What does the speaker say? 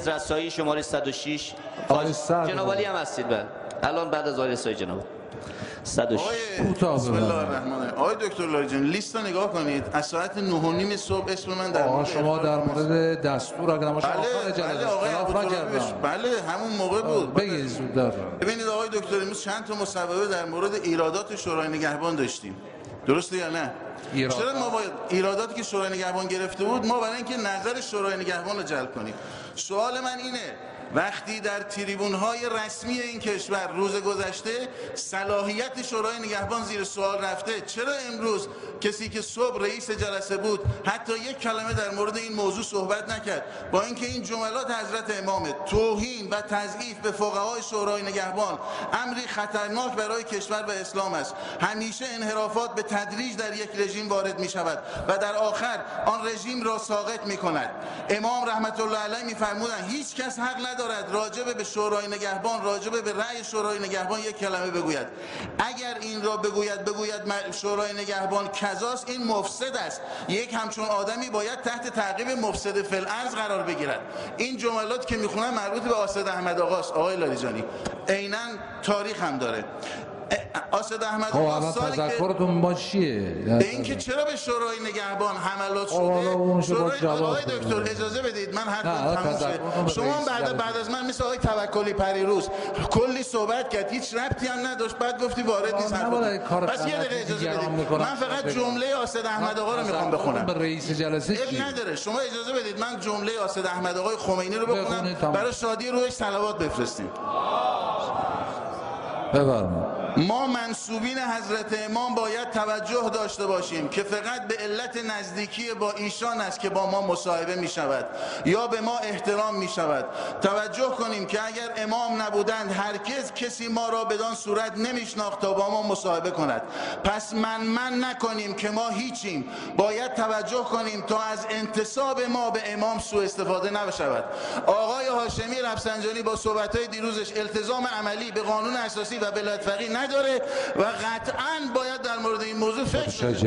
رسایی شماره 106 جناب عالی هم هستید. بله الان بعد از آقای رسایی جناب 106. بسم الله الرحمن الرحیم. آقای دکتر لاریجانی لیست رو نگاه کنید. از ساعت 9:30 صبح اسم من در مورد شما در مورد دستور اگر نباشه آخر جلسه بله همون موقع بود. بگید زودتر. ببینید آقای دکتر امروز چند تا مصوبه در مورد ایرادات شورای نگهبان داشتیم. درسته یا نه؟ چرا ما باید ایراداتی که شورای نگهبان گرفته بود ما برای اینکه نظر شورای نگهبان رو جلب کنیم. سوال من اینه وقتی در تریبون‌های رسمی این کشور روز گذشته صلاحیت شورای نگهبان زیر سوال رفته، چرا امروز کسی که صبح رئیس جلسه بود حتی یک کلمه در مورد این موضوع صحبت نکرد؟ با اینکه این جملات حضرت امام توهین و تضعیف به فقهای شورای نگهبان امری خطرناک برای کشور و اسلام است. همیشه انحرافات به تدریج در یک رژیم وارد می شود و در آخر آن رژیم را ساقط می کند. امام رحمت الله علیه می فرمودند هیچ کس حق ندارد راجب به شورای نگهبان، راجب به رأی شورای نگهبان یک کلمه بگوید. اگر این را بگوید شورای نگهبان کذاست، این مفسد است. یک همچون آدمی باید تحت تعقیب مفسد فی الارض قرار بگیرد. این جملات که میخونم مربوط به آسد احمد آقاست آقای لاریجانی، عیناً تاریخ هم داره. آسد احمد آقا سالی که تذکرتون با چیه؟ به اینکه چرا به شورای نگهبان حملات شده. آقای دکتر اجازه بدید من حرفم تموم شه. شما بعد از من مثل آقای توکلی پریروز کلی صحبت کرد هیچ ربطی هم نداشت، بعد گفتی وارد نیست حرف. پس یه دقیقه اجازه بدید من فقط جمله آسد احمد آقا رو میخوام بخونم. به رئیس جلسه چی نداره. شما اجازه بدید من جمله آسد احمد آقای خمینی رو بخونم برای شادی روحش صلوات بفرستیم. بفرمایید. ما منسوبین حضرت امام باید توجه داشته باشیم که فقط به علت نزدیکی با ایشان است که با ما مصاحبه می شود یا به ما احترام می شود. توجه کنیم که اگر امام نبودند هرگز کسی ما را بدان صورت نمی شناخت تا با ما مصاحبه کند. پس من نکنیم که ما هیچیم. باید توجه کنیم تا از انتساب ما به امام سوء استفاده نشود. آقای هاشمی رفسنجانی با صحبت‌های دیروزش التزام عملی به قانون اساسی و ولایت فقیه نداره و قطعاً باید در مورد این موضوع فکر کنیم.